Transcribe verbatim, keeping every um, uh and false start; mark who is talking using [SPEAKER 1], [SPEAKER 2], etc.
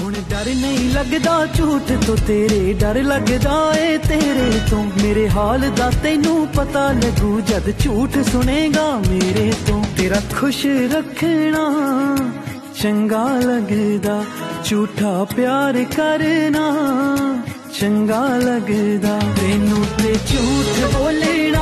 [SPEAKER 1] हुण डर नहीं लगदा झूठ तो तेरे डर लगदा ए तेरे तो मेरे हाल दा तैनू पता लगू जद झूठ सुनेगा मेरे तो तेरा खुश रखना चंगा लगदा झूठा प्यार करना चंगा लगदा तैनू ते झूठ बोलना